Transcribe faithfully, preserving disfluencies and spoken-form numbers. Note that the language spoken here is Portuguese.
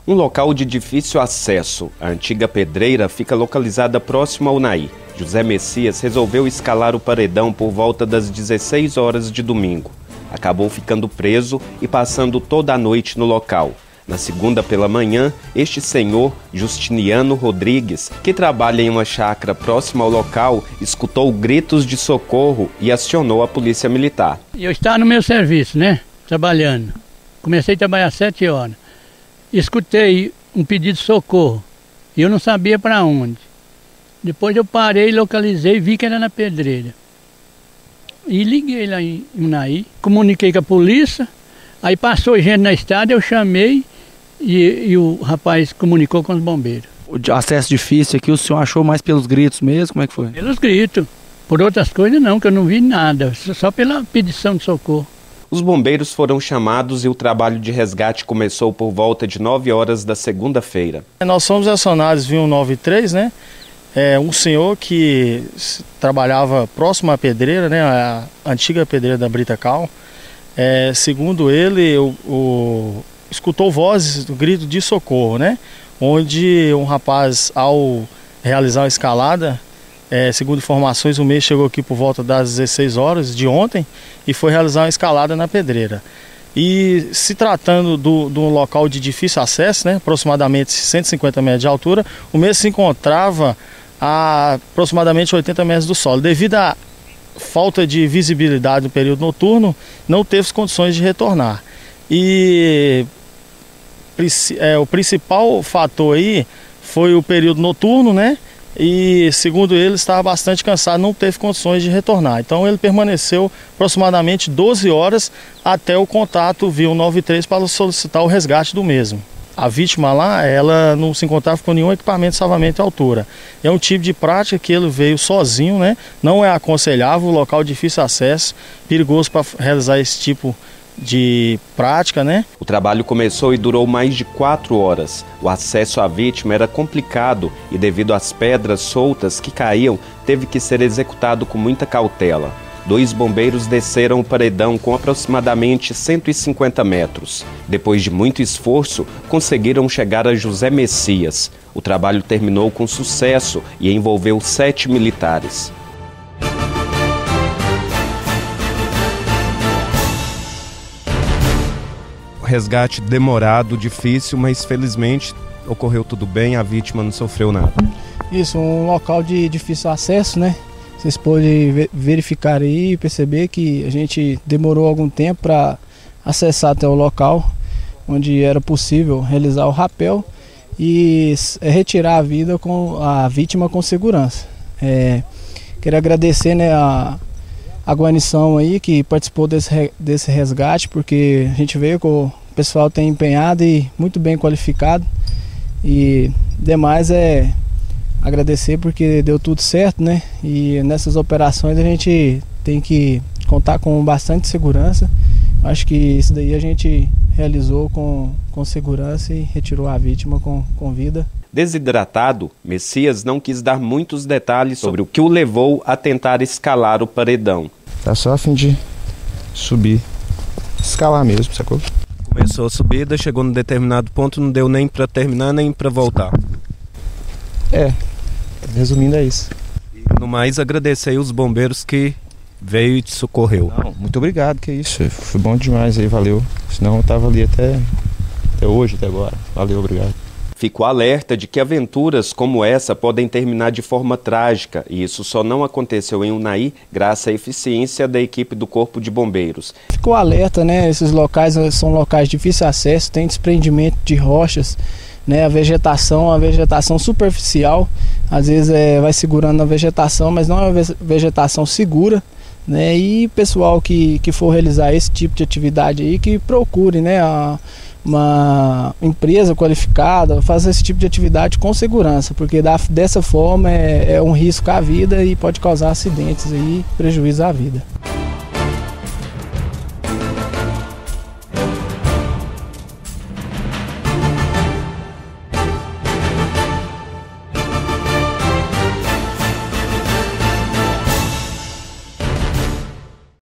Um local de difícil acesso, a antiga pedreira fica localizada próximo ao Unaí. José Messias resolveu escalar o paredão por volta das dezesseis horas de domingo. Acabou ficando preso e passando toda a noite no local. Na segunda pela manhã, este senhor, Justiniano Rodrigues, que trabalha em uma chácara próxima ao local, escutou gritos de socorro e acionou a polícia militar. Eu estava no meu serviço, né? Trabalhando. Comecei a trabalhar às sete horas. Escutei um pedido de socorro e eu não sabia para onde. Depois eu parei, localizei e vi que era na pedreira. E liguei lá em Unaí, comuniquei com a polícia, aí passou gente na estrada, eu chamei e, e o rapaz comunicou com os bombeiros. O acesso difícil aqui, o senhor achou mais pelos gritos mesmo? Como é que foi? Pelos gritos. Por outras coisas não, que eu não vi nada, só pela pedição de socorro. Os bombeiros foram chamados e o trabalho de resgate começou por volta de nove horas da segunda-feira. Nós fomos acionados via um nove três, né? É, um senhor que trabalhava próximo à pedreira, né? A antiga pedreira da Brita Cal. É, segundo ele, o, o, escutou vozes do grito de socorro, né? Onde um rapaz, ao realizar a escalada, É, segundo informações, o mês chegou aqui por volta das dezesseis horas de ontem e foi realizar uma escalada na pedreira. E se tratando do, de um local de difícil acesso, né, aproximadamente cento e cinquenta metros de altura, o mês se encontrava a aproximadamente oitenta metros do solo. Devido à falta de visibilidade no período noturno, não teve condições de retornar. E é, o principal fator aí foi o período noturno, né? E segundo ele estava bastante cansado, não teve condições de retornar. Então ele permaneceu aproximadamente doze horas até o contato via um nove três para solicitar o resgate do mesmo. A vítima lá, ela não se encontrava com nenhum equipamento de salvamento à altura. É um tipo de prática que ele veio sozinho, né? Não é aconselhável, local de difícil acesso, perigoso para realizar esse tipo de prática, né? O trabalho começou e durou mais de quatro horas. O acesso à vítima era complicado e, devido às pedras soltas que caíam, teve que ser executado com muita cautela. Dois bombeiros desceram o paredão com aproximadamente cento e cinquenta metros. Depois de muito esforço, conseguiram chegar a José Messias. O trabalho terminou com sucesso e envolveu sete militares. Resgate demorado, difícil, mas felizmente ocorreu tudo bem, a vítima não sofreu nada. Isso, um local de difícil acesso, né? Vocês podem verificar aí e perceber que a gente demorou algum tempo para acessar até o local onde era possível realizar o rapel e retirar a vida com a vítima com segurança. É, quero agradecer, né, a a guarnição aí que participou desse, desse resgate, porque a gente veio com o pessoal tem empenhado e muito bem qualificado, e demais é agradecer porque deu tudo certo, né? E nessas operações a gente tem que contar com bastante segurança. Acho que isso daí a gente realizou com, com segurança e retirou a vítima com, com vida. Desidratado, Messias não quis dar muitos detalhes sobre o que o levou a tentar escalar o paredão. Tá só a fim de subir, escalar mesmo, sacou? Começou a subida, chegou num determinado ponto, não deu nem para terminar nem para voltar. É, resumindo é isso. E no mais, agradecer aí os bombeiros que veio e te socorreu. Não, muito obrigado, que é isso, foi bom demais aí, valeu. Senão eu tava ali até, até hoje, até agora. Valeu, obrigado. Fico alerta de que aventuras como essa podem terminar de forma trágica, e isso só não aconteceu em Unaí graças à eficiência da equipe do Corpo de Bombeiros. Ficou alerta, né? Esses locais são locais de difícil acesso, tem desprendimento de rochas, né? A vegetação, a vegetação superficial, às vezes é, vai segurando a vegetação, mas não é uma vegetação segura, né? E pessoal que, que for realizar esse tipo de atividade aí, que procure, né, a, uma empresa qualificada, faça esse tipo de atividade com segurança, porque da, dessa forma é, é um risco à vida e pode causar acidentes e prejuízo à vida.